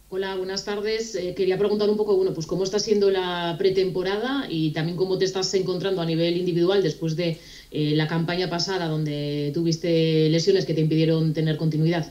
Hola, buenas tardes. Quería preguntar un poco, bueno, pues cómo está siendo la pretemporada y también cómo te estás encontrando a nivel individual después de la campaña pasada donde tuviste lesiones que te impidieron tener continuidad.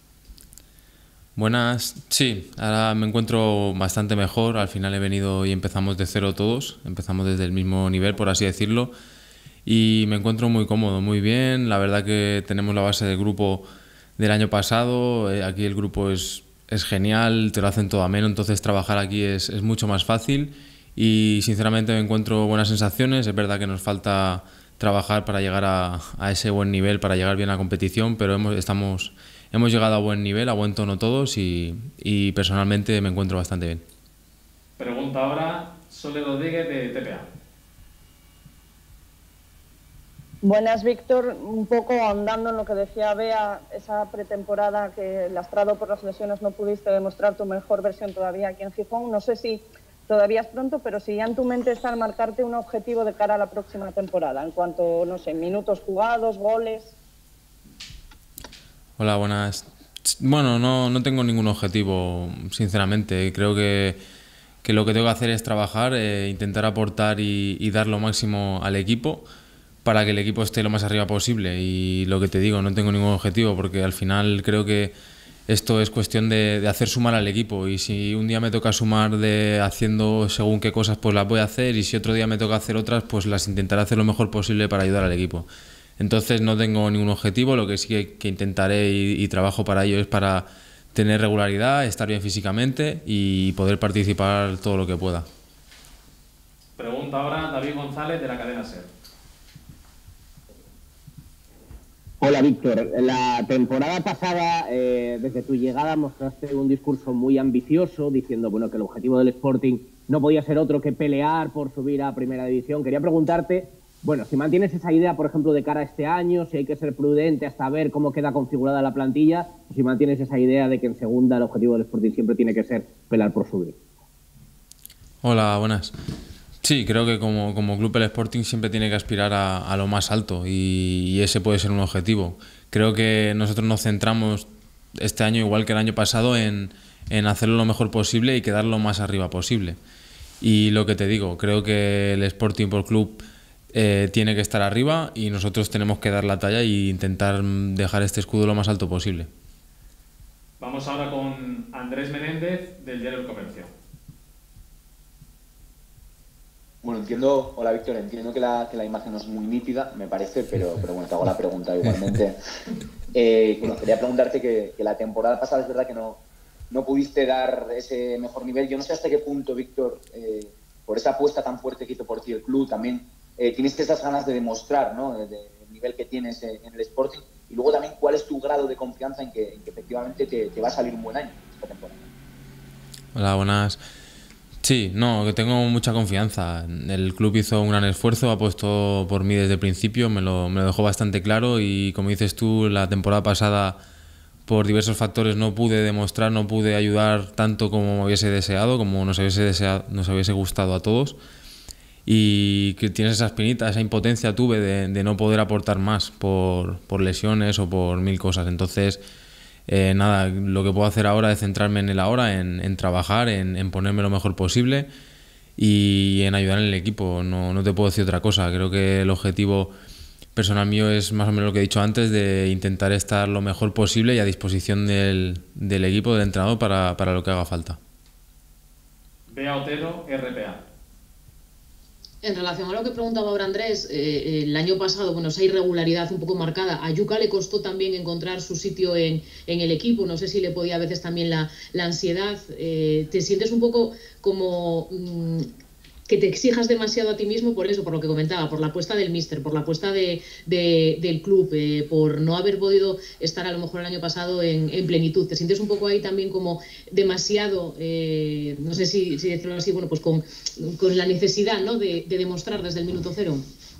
Buenas, sí, ahora me encuentro bastante mejor. Al final he venido y empezamos de cero todos, empezamos desde el mismo nivel, por así decirlo, y me encuentro muy cómodo, muy bien. La verdad que tenemos la base del grupo del año pasado, aquí el grupo es genial, te lo hacen todo ameno, entonces trabajar aquí es mucho más fácil y sinceramente me encuentro buenas sensaciones. Es verdad que nos falta trabajar para llegar a ese buen nivel, para llegar bien a la competición, pero hemos llegado a buen nivel, a buen tono todos y personalmente me encuentro bastante bien. Pregunta ahora Sole Rodríguez de TPA. Buenas, Víctor. Un poco ahondando en lo que decía Bea, esa pretemporada que lastrado por las lesiones no pudiste demostrar tu mejor versión todavía aquí en Gijón. No sé si todavía es pronto, pero si ya en tu mente está el marcarte un objetivo de cara a la próxima temporada, en cuanto, no sé, minutos jugados, goles. Hola, buenas. Bueno, no tengo ningún objetivo, sinceramente. Creo que lo que tengo que hacer es trabajar, intentar aportar y dar lo máximo al equipo para que el equipo esté lo más arriba posible. Y lo que te digo, no tengo ningún objetivo porque al final creo que esto es cuestión de hacer sumar al equipo. Y si un día me toca sumar de haciendo según qué cosas, pues las voy a hacer. Y si otro día me toca hacer otras, pues las intentaré hacer lo mejor posible para ayudar al equipo. Entonces no tengo ningún objetivo, lo que sí que intentaré y trabajo para ello es para tener regularidad, estar bien físicamente y poder participar todo lo que pueda. Pregunta ahora David González de la cadena SER. Hola Víctor, la temporada pasada, desde tu llegada mostraste un discurso muy ambicioso diciendo bueno, que el objetivo del Sporting no podía ser otro que pelear por subir a Primera División. Quería preguntarte, bueno, si mantienes esa idea, por ejemplo, de cara a este año, si hay que ser prudente hasta ver cómo queda configurada la plantilla, o si mantienes esa idea de que en segunda el objetivo del Sporting siempre tiene que ser pelear por subir. Hola, buenas. Sí, creo que como club el Sporting siempre tiene que aspirar a lo más alto y ese puede ser un objetivo. Creo que nosotros nos centramos este año, igual que el año pasado, en hacerlo lo mejor posible y quedar lo más arriba posible. Y lo que te digo, creo que el Sporting por club tiene que estar arriba y nosotros tenemos que dar la talla e intentar dejar este escudo lo más alto posible. Vamos ahora con Andrés Menéndez del Diario del Comercio. Bueno, entiendo, hola Víctor, entiendo que la imagen no es muy nítida, me parece, pero bueno, te hago la pregunta igualmente. Bueno, quería preguntarte que la temporada pasada es verdad que no pudiste dar ese mejor nivel. Yo no sé hasta qué punto, Víctor, por esa apuesta tan fuerte que hizo por ti el club, también tienes esas ganas de demostrar, ¿no?, del nivel que tienes en el Sporting. Y luego también, ¿cuál es tu grado de confianza en que efectivamente te va a salir un buen año esta temporada? Hola, buenas. Sí, no, que tengo mucha confianza. El club hizo un gran esfuerzo, apostó por mí desde el principio, me lo dejó bastante claro y como dices tú, la temporada pasada por diversos factores no pude demostrar, no pude ayudar tanto como me hubiese deseado, como nos hubiese gustado a todos y que tienes esa espinita, esa impotencia tuve de no poder aportar más por lesiones o por mil cosas. Entonces, nada, lo que puedo hacer ahora es centrarme en el ahora, en trabajar, en ponerme lo mejor posible y en ayudar en el equipo. No te puedo decir otra cosa. Creo que el objetivo personal mío es más o menos lo que he dicho antes, de intentar estar lo mejor posible y a disposición del equipo, del entrenador, para lo que haga falta. Bea Otero, RPA. En relación a lo que preguntaba ahora Andrés, el año pasado, bueno, esa irregularidad un poco marcada, a Yuka le costó también encontrar su sitio en el equipo, no sé si le podía a veces también la ansiedad. ¿Te sientes un poco como que te exijas demasiado a ti mismo por eso, por lo que comentaba, por la apuesta del míster, por la apuesta del club, por no haber podido estar a lo mejor el año pasado en plenitud? ¿Te sientes un poco ahí también como demasiado, no sé si decirlo así, bueno, pues con la necesidad, ¿no?, de demostrar desde el minuto cero?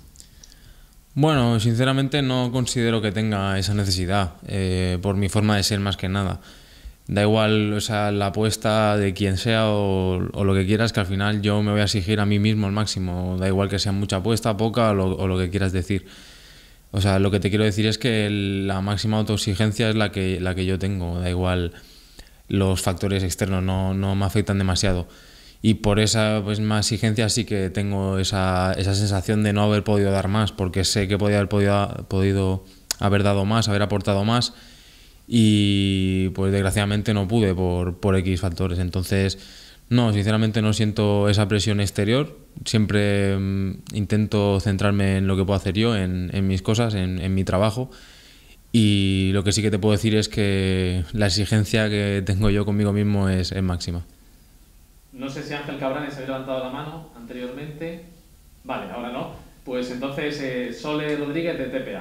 Bueno, sinceramente no considero que tenga esa necesidad, por mi forma de ser más que nada. Da igual, o sea, la apuesta de quien sea o lo que quieras, que al final yo me voy a exigir a mí mismo al máximo. Da igual que sea mucha apuesta, poca o lo que quieras decir. O sea, lo que te quiero decir es que la máxima autoexigencia es la que yo tengo. Da igual los factores externos no me afectan demasiado. Y por esa pues, más exigencia sí que tengo esa sensación de no haber podido dar más, porque sé que podía haber podido haber dado más, haber aportado más, y pues desgraciadamente no pude por X factores. Entonces, no, sinceramente no siento esa presión exterior. Siempre intento centrarme en lo que puedo hacer yo, en mis cosas, en mi trabajo. Y lo que sí que te puedo decir es que la exigencia que tengo yo conmigo mismo es máxima. No sé si Ángel Cabranes había levantado la mano anteriormente. Vale, ahora no. Pues entonces Sole Rodríguez de TPA.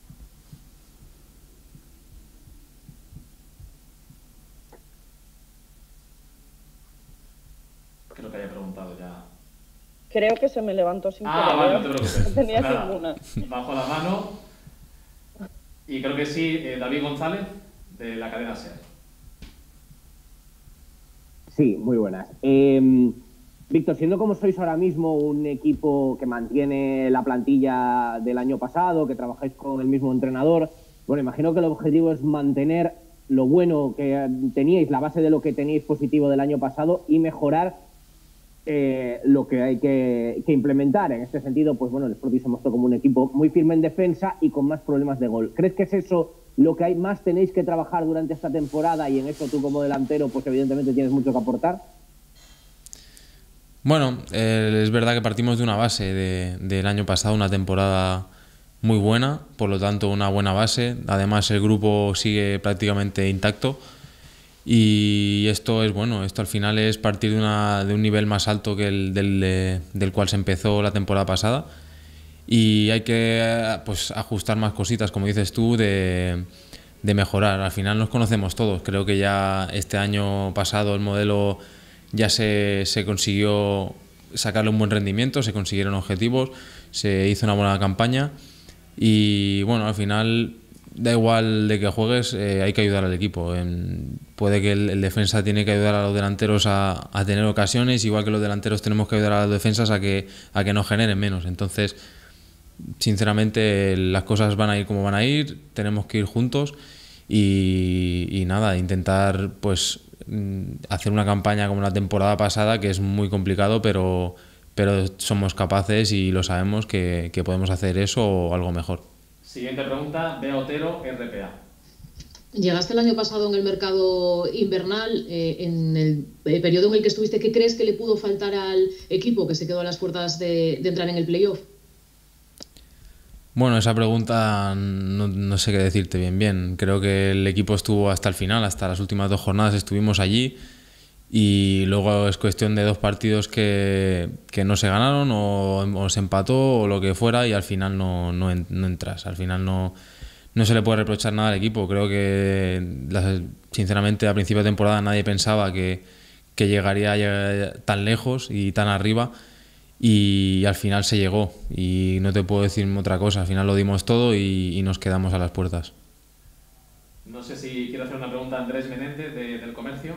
Creo que haya preguntado ya. Creo que se me levantó sin querer. Vale, no te preocupes. No tenía Nada, ninguna. bajo la mano. Y creo que sí, David González de la cadena SER. Sí, muy buenas. Víctor, siendo como sois ahora mismo un equipo que mantiene la plantilla del año pasado, que trabajáis con el mismo entrenador, bueno, imagino que el objetivo es mantener lo bueno que teníais, la base de lo que teníais positivo del año pasado y mejorar lo que hay que implementar. En este sentido, pues bueno, el Sporting se mostró como un equipo muy firme en defensa y con más problemas de gol. ¿Crees que es eso lo que más tenéis que trabajar durante esta temporada y en eso tú como delantero pues evidentemente tienes mucho que aportar? Bueno, es verdad que partimos de una base del año pasado, una temporada muy buena, por lo tanto una buena base. Además el grupo sigue prácticamente intacto y esto es bueno, esto al final es partir de un nivel más alto que el del cual se empezó la temporada pasada. Y hay que pues ajustar más cositas, como dices tú, de mejorar. Al final nos conocemos todos. Creo que ya este año pasado el modelo ya se consiguió sacarle un buen rendimiento, se consiguieron objetivos, se hizo una buena campaña y bueno, al final da igual de que juegues, hay que ayudar al equipo. Puede que el defensa tiene que ayudar a los delanteros a tener ocasiones, igual que los delanteros tenemos que ayudar a los defensas a que no generen menos. Entonces, sinceramente las cosas van a ir como van a ir, tenemos que ir juntos y nada, intentar pues hacer una campaña como la temporada pasada, que es muy complicado, pero somos capaces y lo sabemos que podemos hacer eso o algo mejor. Siguiente pregunta, Bea Otero, RPA. Llegaste el año pasado en el mercado invernal, en el periodo en el que estuviste, ¿qué crees que le pudo faltar al equipo que se quedó a las puertas de entrar en el playoff? Bueno, esa pregunta no sé qué decirte bien. Creo que el equipo estuvo hasta el final, hasta las últimas 2 jornadas estuvimos allí y luego es cuestión de 2 partidos que no se ganaron o se empató o lo que fuera y al final no entras. Al final no se le puede reprochar nada al equipo. Creo que sinceramente a principio de temporada nadie pensaba que llegaría tan lejos y tan arriba. Y al final se llegó y no te puedo decir otra cosa, al final lo dimos todo y nos quedamos a las puertas. No sé si quiero hacer una pregunta a Andrés Menéndez del Comercio.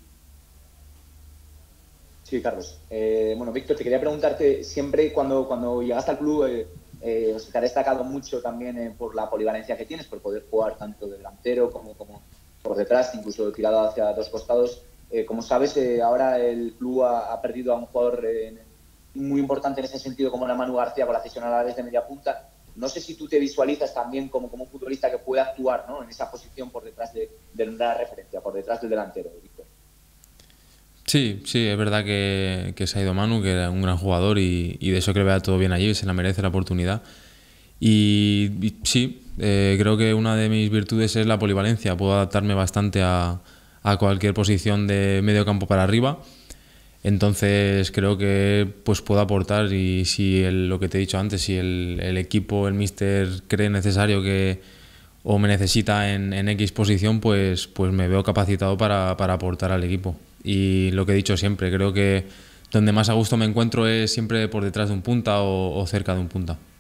Sí, Carlos. Bueno, Víctor, te quería preguntarte, siempre cuando llegaste al club os te ha destacado mucho también por la polivalencia que tienes, por poder jugar tanto de delantero como por detrás, incluso tirado hacia 2 costados. Como sabes, ahora el club ha perdido a un jugador muy importante en ese sentido como era Manu García con la cesión a la vez de media punta. No sé si tú te visualizas también como un futbolista que puede actuar, ¿no?, en esa posición por detrás de la referencia, por detrás del delantero, Víctor. Sí, es verdad que se ha ido Manu, que era un gran jugador y de eso que le vea todo bien allí, se la merece la oportunidad. Y sí, creo que una de mis virtudes es la polivalencia, puedo adaptarme bastante a cualquier posición de medio campo para arriba. Entonces creo que pues puedo aportar y si lo que te he dicho antes, si el equipo, el míster cree necesario o me necesita en X posición, pues me veo capacitado para aportar al equipo. Y lo que he dicho siempre, creo que donde más a gusto me encuentro es siempre por detrás de un punta o cerca de un punta.